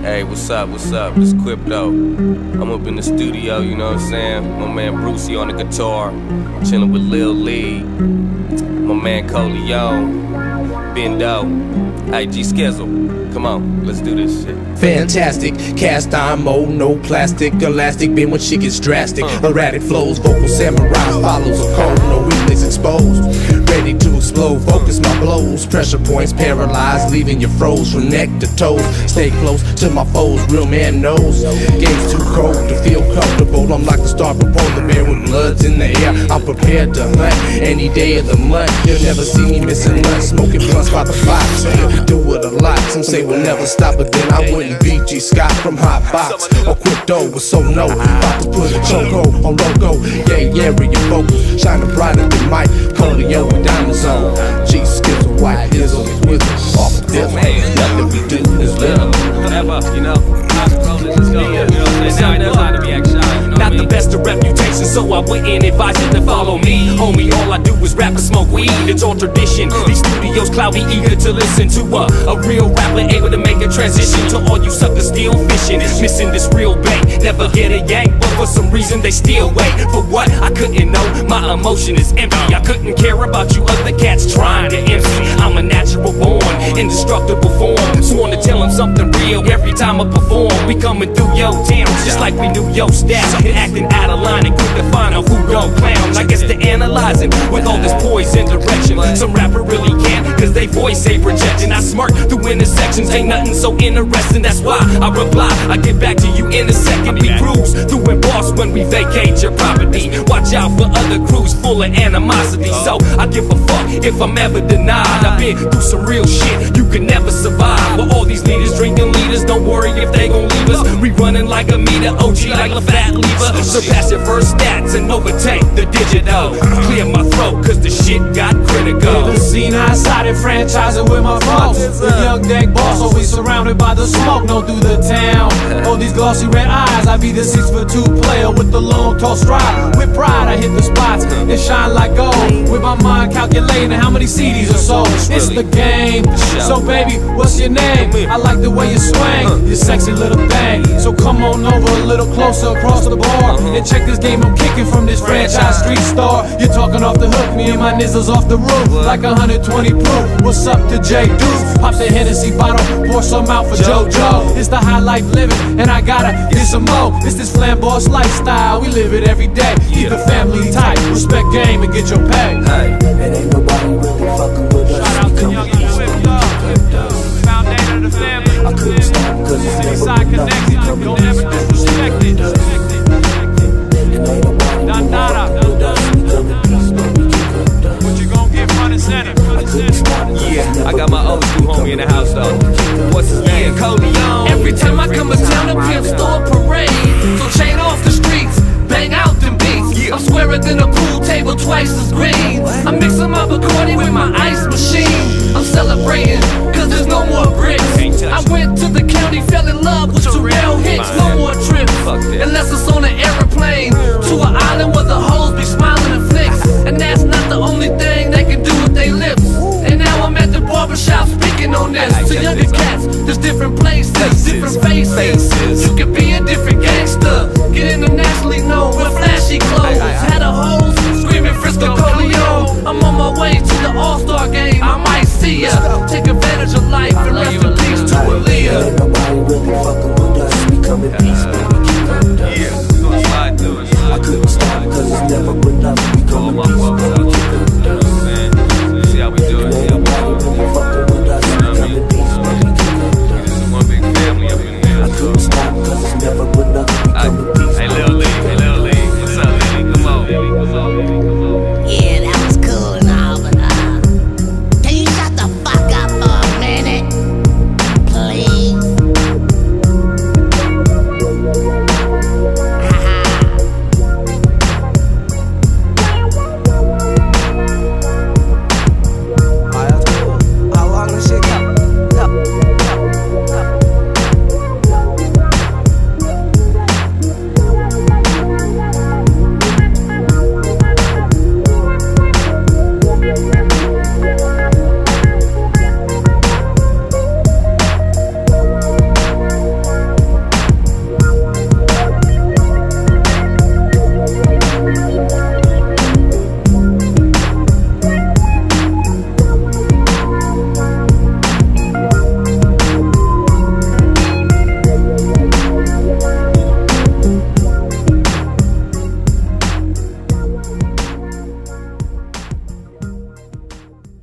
Hey, what's up, It's Crypto. I'm up in the studio, you know what I'm saying? My man Brucey on the guitar, chillin' with Lil Lee. My man Coleon, Bendo, IG Skizzle. Come on, let's do this shit. Fantastic, cast iron mold, no plastic, elastic, bend when shit gets drastic. Erratic flows, vocal samurai follows a code, no weakness exposed. Ready to explode, focus my blows. Pressure points paralyzed, leaving you froze from neck to toes. Stay close to my foes, real man knows. Game's too cold to feel comfortable. I'm like the star polar bear with bloods in the air. I'm prepared to hunt any day of the month. You'll never see me missing lunch, smoking blunts by the box. Do it a lot, some say we'll never stop, but then I wouldn't be G Scott from Hot Box or Crypto with so no. About to put a chokehold on logo. Yeah, area focus, shining brighter than Mike Coleon with diamonds on. G Skizzle, white Dizzle, with off the Dizzle. Nothing we do is little. Whatever, you know. Let's go. You know, now there's a lot to be action. Not the best of reputation, so I wouldn't advise you to follow me. Homie, all I do is rap and smoke weed. It's all tradition. These studios cloudy, eager to listen to a real rapper able to make a transition. To all you suckers still fishing, missing this real bait. Never get a yank, but for some reason they still wait. For what? I couldn't know. My emotion is empty. I couldn't care about you other cats trying to MC. I'm a natural born, indestructible form. Sworn to tell them something real every time I perform. We coming through your town just like we knew your stats. Acting out of line and quick to find out who gon' clown. I guess they're analyzing with all this poison direction. Some rapper really can't, cause they voice ain't projecting. I smirk through intersections, ain't nothing so interesting. That's why I reply, I get back to you in a second. We cruise through and boss when we vacate your property. Watch out for other crews full of animosity. So I give a fuck if I'm ever denied. I've been through some real shit you can never survive. With all these leaders drinking leaders, don't worry if they gon' leave us. We running like a meter, OG like a fat lever. Surpass your first stats and overtake the digital. Clear my throat cause the shit got critical. The scene outside and franchising with my folks. The young dank boss always surrounded by the smoke. No through the town. All these glossy red eyes. I be the 6'2" player with the long tall stride. With pride I hit the spots and shine like gold. With my mind calculating how many CDs are sold. It's the game. So baby, what's your name? I like the way you swing, you sexy little thing. So come on over a little closer across the bar and check this game I'm kicking from this franchise street star. You're talking off the hook, me and my nizzles off the roof like 120 proof. What's up to J Deuce? Pop the Hennessy bottle, pour some out for JoJo. It's the high life living, and I gotta get some more. It's this flamboyant lifestyle, we live it every day. Keep the family tight, respect game and get your pay. It ain't nobody really fucking with us. Shout out to Young and Swift, foundation of the family. I couldn't stop cause it's never Seaside connection, don't ever disrespect it. What you gon' get front and center? Yeah, I got my old school homie in the house though. What's his name? Coleon. Every time I come to town, a pimp store parade. So chain off the streets, bang out them beats. I'm squarer than a pool table, twice as green. I'm mixing my Bacardi with my ice machine. I'm celebrating, cause there's no more bricks. I went to the county, fell in love with Terrell Hicks. No more trips, unless it's on an airplane to an island where the hoes be smiling and flicks. And that's not the only thing they can do with their lips. And now I'm at the barbershop speaking on this. To younger cats, there's different places, different faces. You can be a different gangster, get internationally known with flashy clothes. Had a hoes screaming Frisco Coleon. I'm on my way to the All-Star game, I might see ya. Take advantage of life